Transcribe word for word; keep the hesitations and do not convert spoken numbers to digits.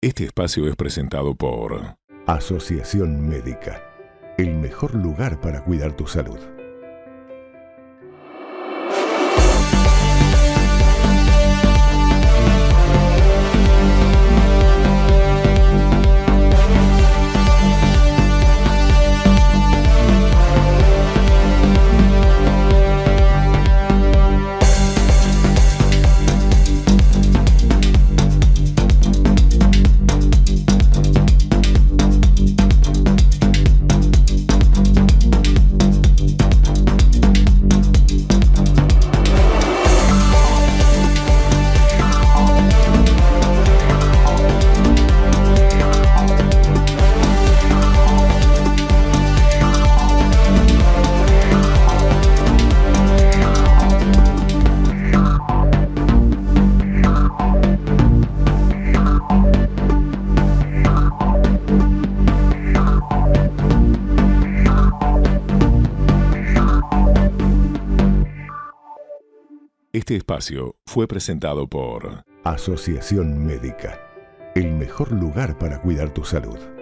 Este espacio es presentado por Asociación Médica, el mejor lugar para cuidar tu salud. Este espacio fue presentado por Asociación Médica, el mejor lugar para cuidar tu salud.